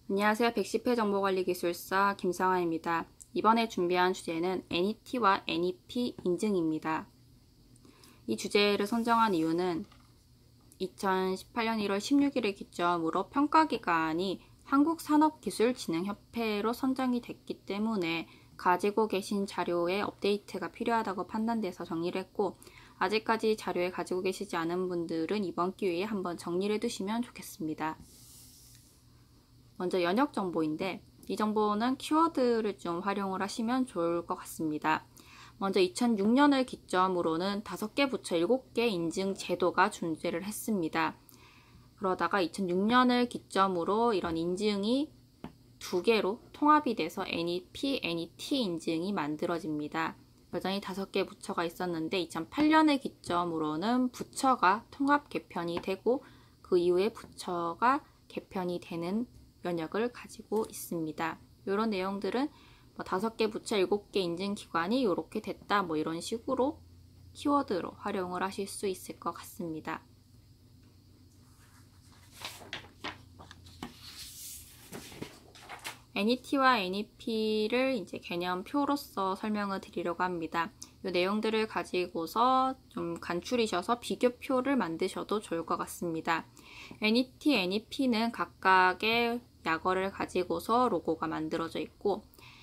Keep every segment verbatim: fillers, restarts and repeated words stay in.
안녕하세요. 백십 회 정보관리기술사 김상아입니다. 이번에 준비한 주제는 엔이티와 엔이피 인증입니다. 이 주제를 선정한 이유는 이천십팔 년 일월 십육일을 기점으로 평가기관이 한국산업기술진흥협회로 선정이 됐기 때문에 가지고 계신 자료에 업데이트가 필요하다고 판단돼서 정리를 했고, 아직까지 자료에 가지고 계시지 않은 분들은 이번 기회에 한번 정리를 해두시면 좋겠습니다. 먼저 연역 정보인데, 이 정보는 키워드를 좀 활용을 하시면 좋을 것 같습니다. 먼저 이천육 년을 기점으로는 다섯 개 부처 일곱 개 인증 제도가 존재를 했습니다. 그러다가 이천육 년을 기점으로 이런 인증이 두 개로 통합이 돼서 엔이피, 엔이티 인증이 만들어집니다. 여전히 다섯 개 부처가 있었는데 이천팔 년을 기점으로는 부처가 통합 개편이 되고 그 이후에 부처가 개편이 되는 연역을 가지고 있습니다. 이런 내용들은 뭐 다섯 개 부처, 일곱 개 인증기관이 이렇게 됐다, 뭐 이런 식으로 키워드로 활용을 하실 수 있을 것 같습니다. 엔이티와 엔이피를 이제 개념표로서 설명을 드리려고 합니다. 이 내용들을 가지고서 좀 간추리셔서 비교표를 만드셔도 좋을 것 같습니다. 엔이티, 엔이피는 각각의 약어를 가지고서 로고가 만들어져 있고,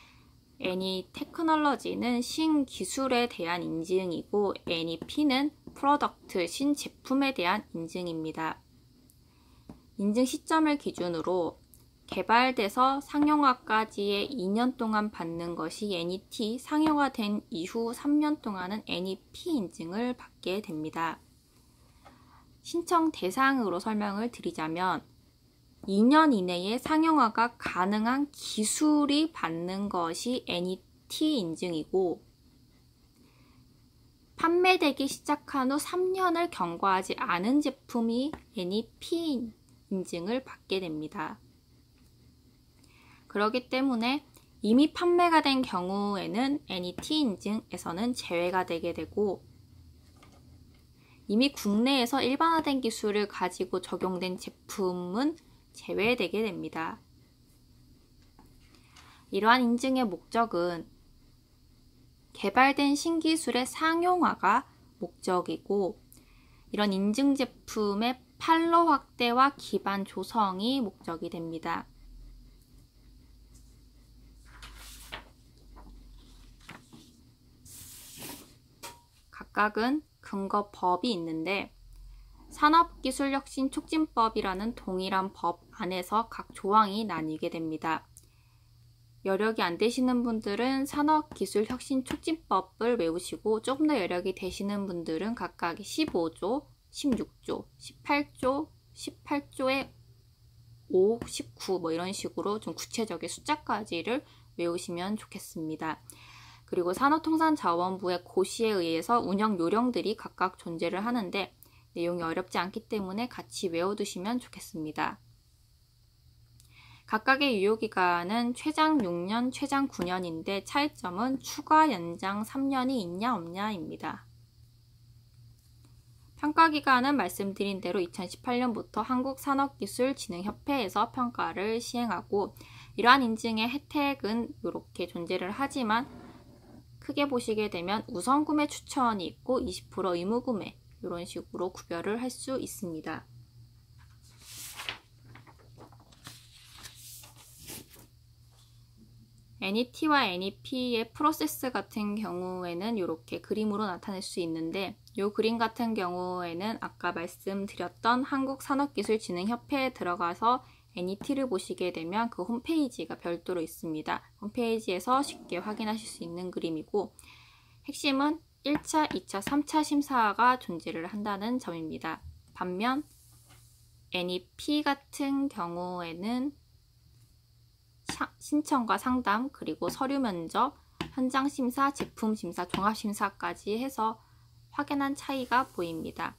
애니테크놀로지는 신기술에 대한 인증이고, 엔이피는 프로덕트, 신제품에 대한 인증입니다. 인증 시점을 기준으로 개발돼서 상용화까지의 이 년 동안 받는 것이 엔이티, 상용화된 이후 삼 년 동안은 엔이피 인증을 받게 됩니다. 신청 대상으로 설명을 드리자면 이 년 이내에 상용화가 가능한 기술이 받는 것이 엔이티 인증이고, 판매되기 시작한 후 삼 년을 경과하지 않은 제품이 엔이피 인증을 받게 됩니다. 그렇기 때문에 이미 판매가 된 경우에는 엔이티 인증에서는 제외가 되게 되고, 이미 국내에서 일반화된 기술을 가지고 적용된 제품은 제외되게 됩니다. 이러한 인증의 목적은 개발된 신기술의 상용화가 목적이고, 이런 인증 제품의 판로 확대와 기반 조성이 목적이 됩니다. 각각은 근거법이 있는데, 산업기술혁신촉진법이라는 동일한 법 안에서 각 조항이 나뉘게 됩니다. 여력이 안 되시는 분들은 산업기술혁신촉진법을 외우시고, 조금 더 여력이 되시는 분들은 각각 십오 조, 십육 조, 십팔 조, 십팔 조의 오, 십구 뭐 이런 식으로 좀 구체적인 숫자까지를 외우시면 좋겠습니다. 그리고 산업통상자원부의 고시에 의해서 운영 요령들이 각각 존재를 하는데, 내용이 어렵지 않기 때문에 같이 외워두시면 좋겠습니다. 각각의 유효기간은 최장 육 년, 최장 구 년인데 차이점은 추가 연장 삼 년이 있냐 없냐입니다. 평가기간은 말씀드린 대로 이천십팔 년부터 한국산업기술진흥협회에서 평가를 시행하고, 이러한 인증의 혜택은 이렇게 존재를 하지만 크게 보시게 되면 우선구매 추천이 있고 이십 퍼센트 의무구매, 이런 식으로 구별을 할 수 있습니다. 엔이티와 엔이피의 프로세스 같은 경우에는 이렇게 그림으로 나타낼 수 있는데, 이 그림 같은 경우에는 아까 말씀드렸던 한국산업기술진흥협회에 들어가서 엔이티를 보시게 되면 그 홈페이지가 별도로 있습니다. 홈페이지에서 쉽게 확인하실 수 있는 그림이고, 핵심은 일 차, 이 차, 삼 차 심사가 존재를 한다는 점입니다. 반면 엔이피 같은 경우에는 신청과 상담, 그리고 서류 면접, 현장 심사, 제품 심사, 종합 심사까지 해서 확연한 차이가 보입니다.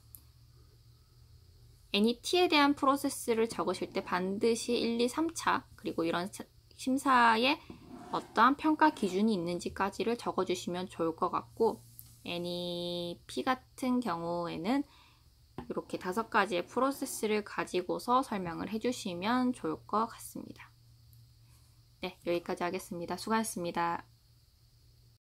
엔이티에 대한 프로세스를 적으실 때 반드시 일, 이, 삼 차, 그리고 이런 심사에 어떠한 평가 기준이 있는지까지를 적어주시면 좋을 것 같고, 엔이피 같은 경우에는 이렇게 다섯 가지의 프로세스를 가지고서 설명을 해주시면 좋을 것 같습니다. 네, 여기까지 하겠습니다. 수고하셨습니다.